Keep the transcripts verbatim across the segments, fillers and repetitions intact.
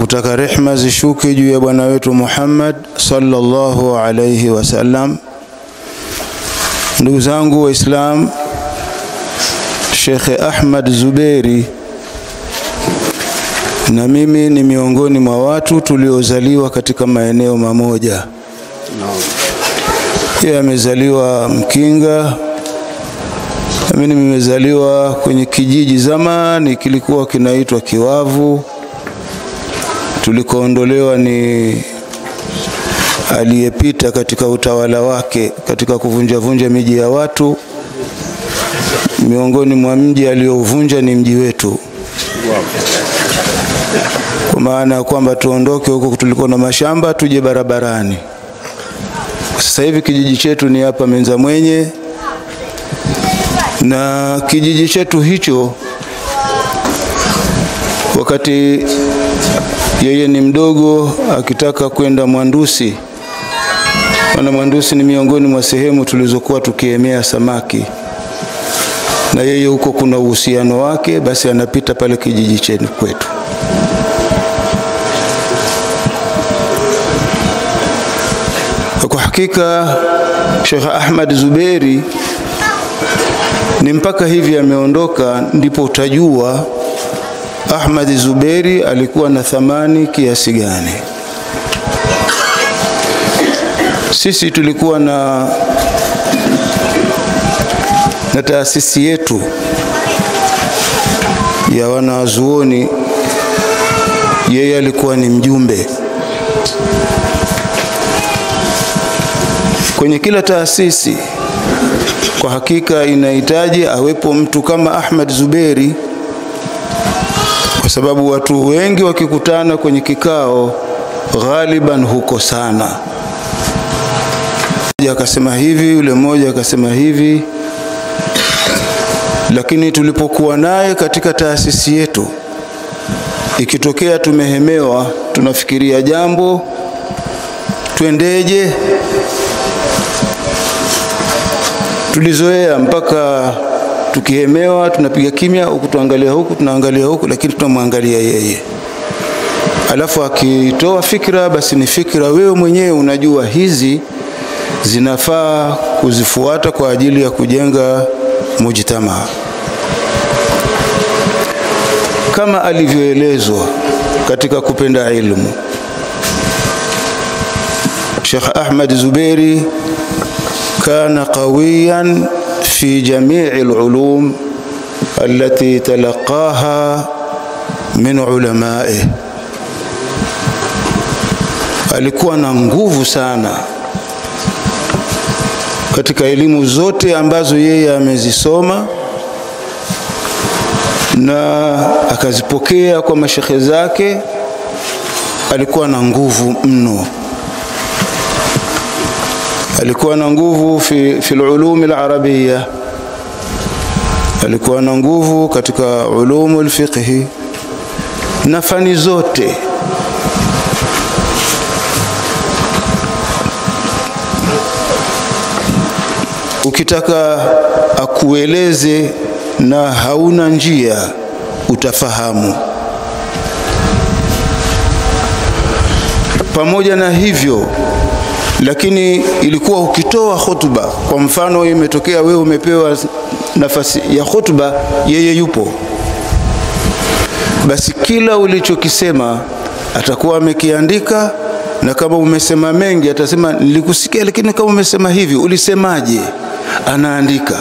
kutaka rehema zishuke juu ya bwana wetu Muhammad sallallahu alayhi wasallam. Ndugu zangu Waislam, Sheikh Ahmad Zuberi na mimi ni miongoni mwa watu tuliozaliwa katika maeneo mamoja. Yeye amezaliwa Mkinga, mimi nimezaliwa kwenye kijiji zamani kilikuwa kinaitwa Kiwavu. Tulikoondolewa ni aliyepita katika utawala wake katika kuvunja vunja miji ya watu. Miongoni mwa mji aliovunja ni mji wetu. Kwa maana kwamba tuondoke huko tulikuwa na mashamba tuje barabarani. Sasa hivi kijiji chetu ni hapa Menza Mwenye, na kijiji chetu hicho wakati yeye ni mdogo akitaka kwenda Mwandusi. Wana Mwandusi ni miongoni mwa sehemu tulizokuwa tukiemea samaki, na yeye huko kuna uhusiano wake, basi anapita pale kijiji chetu kwetu. Kwa hakika Sheikh Ahmad Zuberi ni mpaka hivi ameondoka ndipo utajua Ahmad Zuberi alikuwa na thamani kiasi gani. Sisi tulikuwa na na taasisi yetu ya wanazuoni, yeye alikuwa ni mjumbe. Kwenye kila taasisi kwa hakika inahitaji awepo mtu kama Ahmad Zuberi, kwa sababu watu wengi wakikutana kwenye kikao ghaliban huko sana. Mmoja akasema hivi, yule mmoja akasema hivi, lakini tulipokuwa naye katika taasisi yetu, ikitokea tumehemewa, tunafikiria jambo tuendeje, tulizoea mpaka tukihemewa tunapiga kimya, huku tuangalia huku tunaangalia huku, lakini tunamwangalia yeye. Alafu akitoa fikra, basi ni fikra wewe mwenyewe unajua hizi zinafaa kuzifuata kwa ajili ya kujenga mujtama. Kama alivyoelezwa katika kupenda ilmu, Sheikh Ahmad Zuberi kana qawiyan في جميع العلوم التي تلقاها من علمائه. Alikuwa na nguvu sana katika elimu zote ambazo yeye amezisoma na akazipokea kwa mashekhe zake. Alikuwa na nguvu mno. Alikuwa na nguvu fi fi ulum al-arabiyya, alikuwa na nguvu katika ulum al-fiqh na fani zote. Ukitaka akueleze na hauna njia utafahamu. Pamoja na hivyo, lakini ilikuwa ukitoa hutuba, kwa mfano imetokea wewe umepewa nafasi ya hutuba, yeye yupo, basi kila ulichokisema atakuwa amekiandika, na kama umesema mengi atasema nilikusikia, lakini kama umesema hivi ulisemaje, anaandika.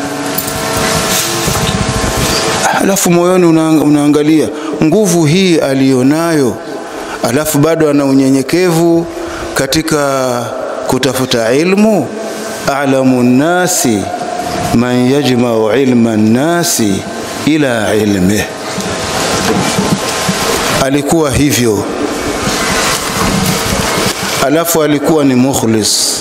Alafu moyoni unaangalia nguvu hii alionayo, alafu bado ana unyenyekevu katika kutafuta ilmu. A'lamu nasi man yajma'u ilma nasi ila ilmihi. Alikuwa hivyo. Alafu alikuwa ni mukhlis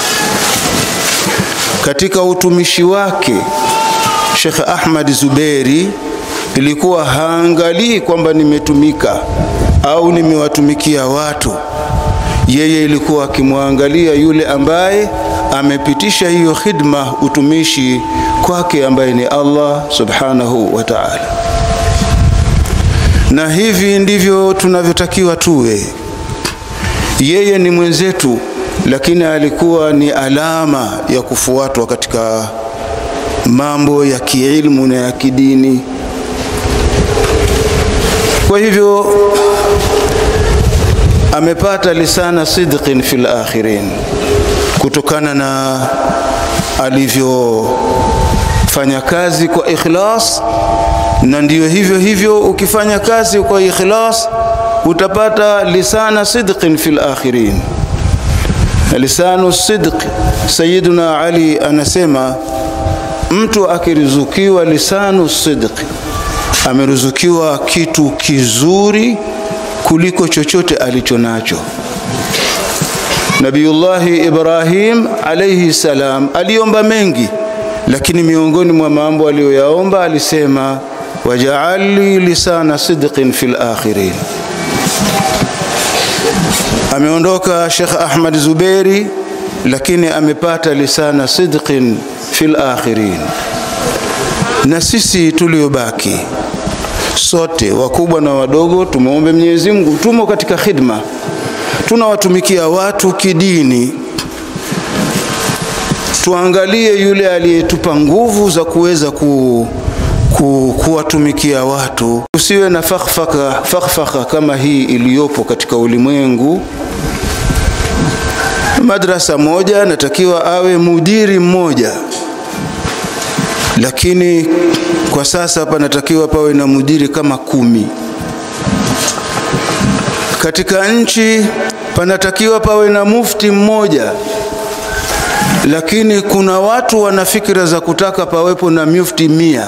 katika utumishi wake. Sheikh Ahmad Zuberi ilikuwa haangalii kwamba nimetumika au nimewatumikia watu. Yeye ilikuwa akimwangalia yule ambaye amepitisha hiyo khidma, utumishi kwake, ambaye ni Allah subhanahu wa ta'ala. na hivi ndivyo tunavyotakiwa tuwe. Yeye ni mwenzetu, lakini alikuwa ni alama ya kufuatwa katika mambo ya kiilmu na ya kidini. Kwa hivyo amepata lisana sidqin fil akhirin, kutokana na alivyofanya kazi kwa ikhlas. Na ndio hivyo hivyo, ukifanya kazi kwa ikhlas utapata lisana sidqin fil akhirin. Lisanu sidq, Sayyiduna Ali anasema mtu akiruzukiwa lisanu sidq ameruzukiwa kitu kizuri kuliko chochote alichonacho. Nabiullahi Ibrahim alayhi salam aliomba mengi, lakini miongoni mwa mambo aliyoyaomba alisema waja'alli lisana sidqin fil akhirin. Ameondoka Sheikh Ahmad Zuberi, lakini amepata lisana sidqin fil akhirin. Na sisi tuliobaki sote, wakubwa na wadogo, tumuombe Mwenyezi Mungu, tumo katika khidma, tunawatumikia watu kidini. Tuangalie yule aliyetupa nguvu za kuweza ku, ku kuwatumikia watu. Usiwe na fakhfaka fakhfaka kama hii iliyopo katika ulimwengu. Madrasa moja natakiwa awe mudiri mmoja, lakini kwa sasa hapa natakiwa pawe na mudiri kama kumi. Katika nchi panatakiwa pawe na mufti mmoja, lakini kuna watu wana fikra za kutaka pawepo na mufti mia.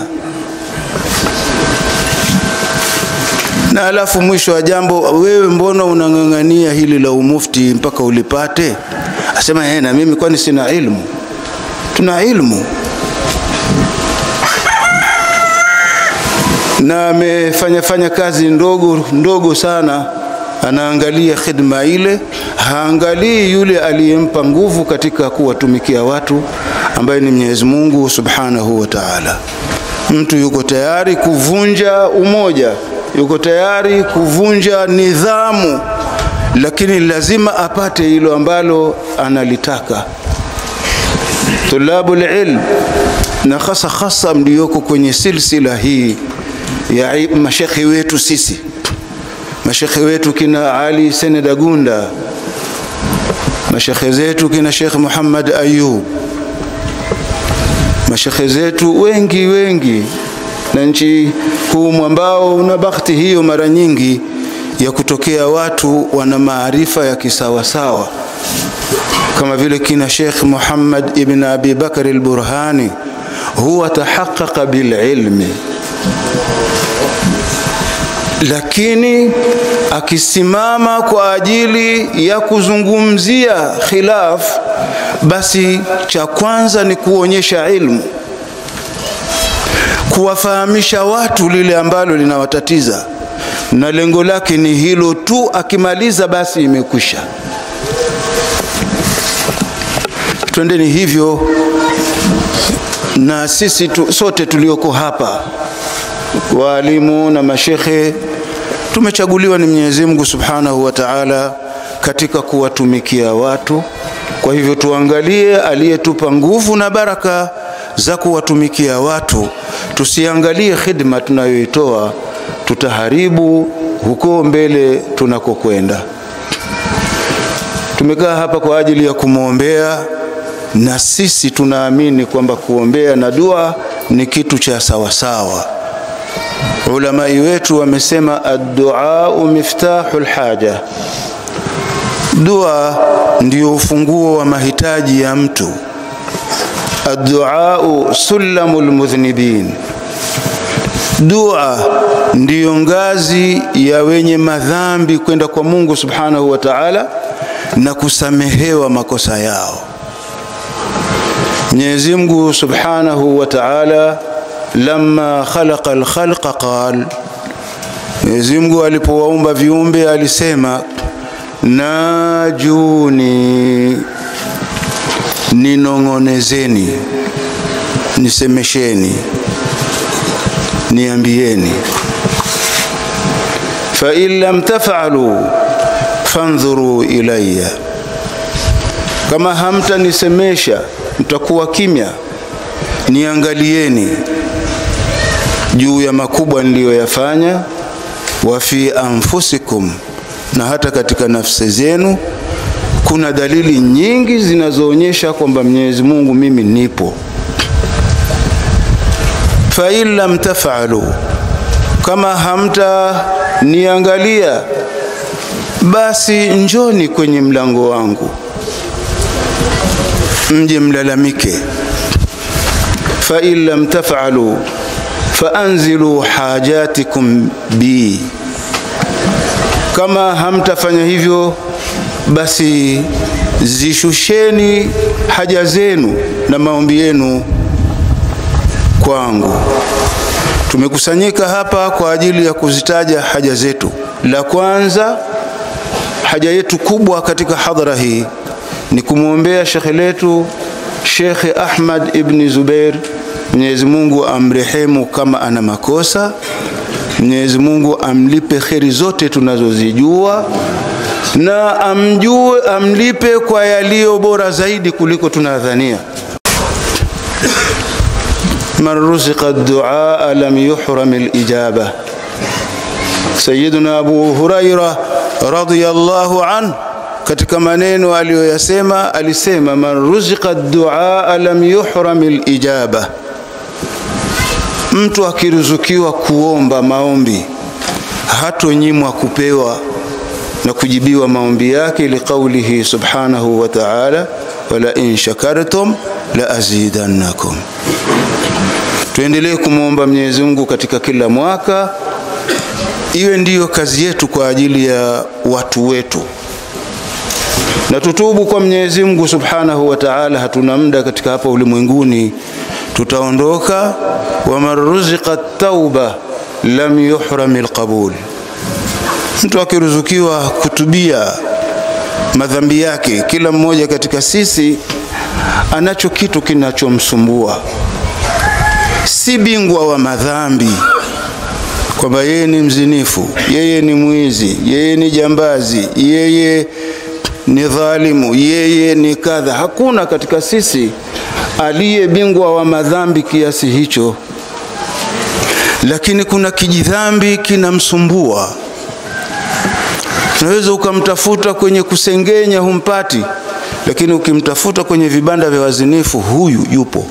Na alafu mwisho wa jambo, wewe mbona unangangania hili la umufti mpaka ulipate? Asema yeye, na mimi kwani sina ilmu? Tuna ilmu. Na amefanya fanya kazi ndogo ndogo sana, anaangalia khidma ile, haangalii yule aliyempa nguvu katika kuwatumikia watu, ambaye ni Mwenyezi Mungu Subhanahu wa Ta'ala. Mtu yuko tayari kuvunja umoja, yuko tayari kuvunja nidhamu, lakini lazima apate hilo ambalo analitaka. Tulabul ilm, na hasa hasa mlioko kwenye silsila hii ya mashekhi wetu sisi, mashekhi wetu kina Ali Senedagunda, mashekhi zetu kina Sheikh Muhammad Ayub, mashekhi zetu wengi wengi, na nchi huu ambao una bahati hiyo mara nyingi ya kutokea watu wana maarifa ya kisawasawa, kama vile kina Sheikh Muhammad ibn Abi Bakr al-Burhani, huwa tahaqqaqa bil ilmi, lakini akisimama kwa ajili ya kuzungumzia khilaf, basi cha kwanza ni kuonyesha ilmu, kuwafahamisha watu lile ambalo linawatatiza, na lengo lake ni hilo tu. Akimaliza basi imekwisha. Twendeni hivyo, na sisi tu, sote tulioko hapa, walimu na mashekhe, tumechaguliwa ni Mwenyezi Mungu Subhanahu wa Ta'ala katika kuwatumikia watu. Kwa hivyo tuangalie aliyetupa nguvu na baraka za kuwatumikia watu, tusiangalie khidma tunayoitoa, tutaharibu huko mbele tunakokwenda. Tumekaa hapa kwa ajili ya kumwombea, na sisi tunaamini kwamba kuombea na dua ni kitu cha sawa sawa. Ulama wetu wamesema ad-du'a miftahul haja, dua ndio ufunguo wa mahitaji ya mtu. Ad-du'a sulamul mudhnibin, dua ndiyo ngazi ya wenye madhambi kwenda kwa Mungu Subhanahu wa Ta'ala na kusamehewa makosa yao. Mwenyezi Mungu Subhanahu wa Ta'ala lamma khalaqa al-khalqa qal, Mwenyezi Mungu alipowaumba viumbe alisema najuni, ninongonezeni, nisemesheni, niambieni. fa in lam taf'alu fanzuru ilayya, kama hamtanisemesha mtakuwa kimya, niangalieni juu ya makubwa niliyoyafanya. Wa fi anfusikum, na hata katika nafsi zenu kuna dalili nyingi zinazoonyesha kwamba Mwenyezi Mungu mimi nipo. Fa in lam taf'alu, kama hamta niangalia, basi njoni kwenye mlango wangu mje mlalamike. Fa in lam taf'alu faanzilu hajatikum bi, kama hamtafanya hivyo basi zishusheni haja zenu na maombi yenu kwangu. Tumekusanyika hapa kwa ajili ya kuzitaja haja zetu. La kwanza, haja yetu kubwa katika hadhara hii ni kumuombea shekhe letu Sheikh Ahmad ibn Zubair. Mwenyezi Mungu amrehemu kama ana makosa, Mwenyezi Mungu amlipe kheri zote tunazozijua, na amjue amlipe kwa yaliyo bora zaidi kuliko tunadhania. Man ruziqa ad-du'a lam yuhram al-ijaba. Sayyiduna Abu Huraira radhiyallahu anhu katika maneno aliyoyasema alisema, man ruziqa ad-du'a lam yuhram al-ijaba, mtu akiruzukiwa kuomba maombi hatonyimwa kupewa na kujibiwa maombi yake, liqaulihi subhanahu wa ta'ala, wala in shakartum la azidannakum. Tuendelee kumuomba Mwenyezi Mungu katika kila mwaka, iwe ndiyo kazi yetu kwa ajili ya watu wetu, na tutubu kwa Mwenyezi Mungu subhanahu wa ta'ala. Hatuna muda katika hapa ulimwenguni, tutaondoka. Wa marzuqa at-tauba lam yuhram al-qabul, mtu akiruzukiwa kutubia madhambi yake. Kila mmoja katika sisi anacho kitu kinachomsumbua, si bingwa wa madhambi kwamba yeye ni mzinifu, yeye ni mwizi, yeye ni jambazi, yeye ni dhalimu, yeye ni kadha. Hakuna katika sisi aliye bingwa wa madhambi kiasi hicho, lakini kuna kijidhambi kinamsumbua. Unaweza ukamtafuta kwenye kusengenya humpati, lakini ukimtafuta kwenye vibanda vya wazinifu huyu yupo.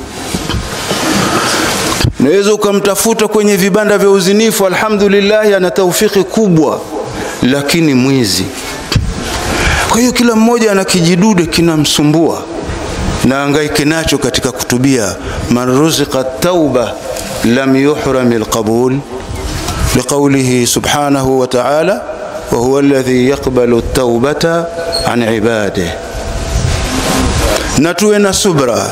Unaweza ukamtafuta kwenye vibanda vya uzinifu, alhamdulillah ana taufiki kubwa, lakini mwizi. Kwa hiyo kila mmoja ana kijidude kinamsumbua na angaike nacho katika kutubia. Man ruziqa at-tauba lam yuhram al-qabul, liqaulihi subhanahu wa ta'ala, wa huwa alladhi yaqbalu at-taubata an ibadihi. Na tuwe na subra.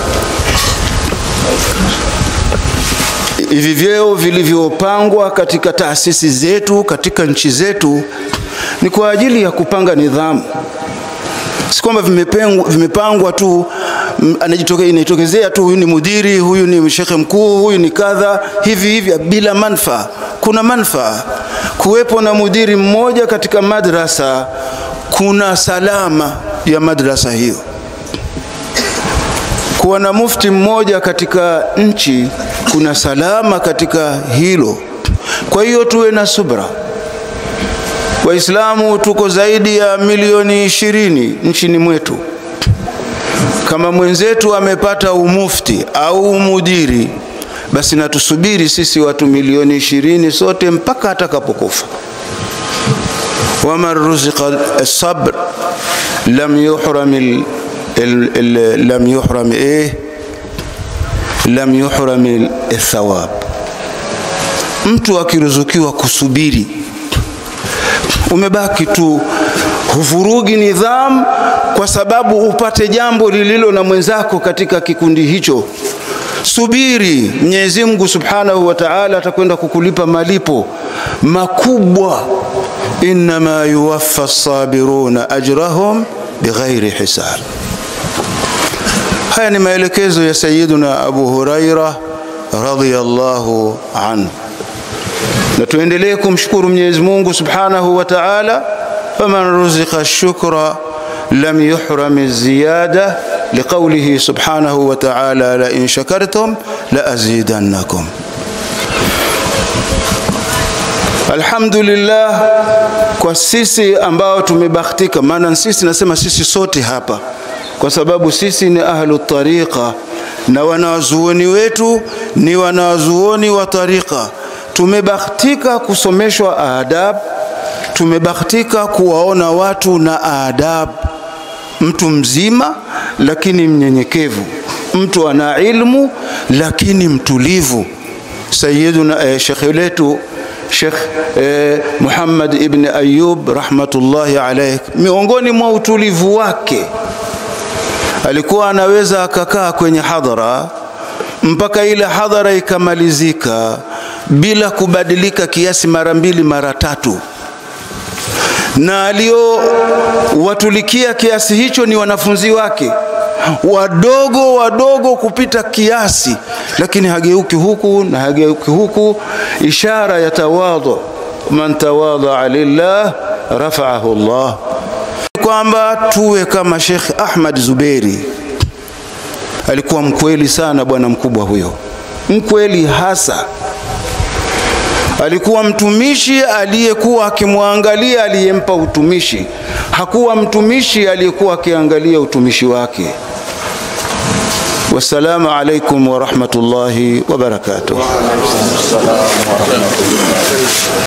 Hivi vyeo vilivyopangwa katika taasisi zetu, katika nchi zetu, ni kwa ajili ya kupanga nidhamu. Si kwamba vimepangwa vimepangwa tu, anajitokea inatokezea tu huyu ni mudiri, huyu ni shekhe mkuu, huyu ni kadha, hivi hivi bila manufaa. Kuna manufaa kuwepo na mudiri mmoja katika madrasa, kuna salama ya madrasa hiyo. Kuwa na mufti mmoja katika nchi, kuna salama katika hilo. Kwa hiyo tuwe na subra. Waislamu tuko zaidi ya milioni ishirini nchini mwetu. Kama mwenzetu amepata umufti au umudiri, basi natusubiri sisi watu milioni ishirini sote mpaka atakapokufa. Wa man ruziqa as-sabr lam yuhram al lam yuhram eh lam yuhram al-thawab. Mtu akiruzukiwa kusubiri, umebaki tu huvurugi nidhamu kwa sababu upate jambo lililo na mwenzako katika kikundi hicho. Subiri, Mwenyezi Mungu Subhanahu wa Ta'ala atakwenda kukulipa malipo makubwa. Inma yuwaffa as-sabiruna ajrahum bighairi hisab. Haya ni maelekezo ya Sayyiduna Abu Huraira radhiyallahu anhu. na tuendelee kumshukuru Mwenyezi Mungu Subhanahu wa Ta'ala. faman ruziqa ash-shukra lam yuhram az-ziyada liqawlihi Subhanahu wa Ta'ala la in shakartum la azidannakum. Alhamdulillah kwa sisi ambao tumebahatika, maana sisi nasema sisi sote hapa kwa sababu sisi ni ahlu tariqa na wanazuoni wetu ni wanazuoni wa tariqa. Tumebahatika kusomeshwa adab, tumebahatika kuwaona watu na adab, mtu mzima lakini mnyenyekevu, mtu ana ilmu lakini mtulivu. Sayyiduna eh, Sheikh letu Sheikh eh, Muhammad ibn Ayyub rahmatullahi alayhi, miongoni mwa utulivu wake alikuwa anaweza akakaa kwenye hadhara mpaka ile hadhara ikamalizika bila kubadilika kiasi mara mbili mara tatu, na alio watulikia kiasi hicho ni wanafunzi wake wadogo wadogo kupita kiasi, lakini hageuki huku na hageuki huku, ishara ya tawadhu. Man tawadha lillah rafa'ahu Allah. Kwamba tuwe kama Sheikh Ahmad Zuberi, alikuwa mkweli sana bwana mkubwa huyo, mkweli hasa. Alikuwa mtumishi aliyekuwa akimwangalia aliyempa utumishi, hakuwa mtumishi aliyekuwa akiangalia utumishi wake. Wassalamu alaikum wa rahmatullahi wa barakatuh.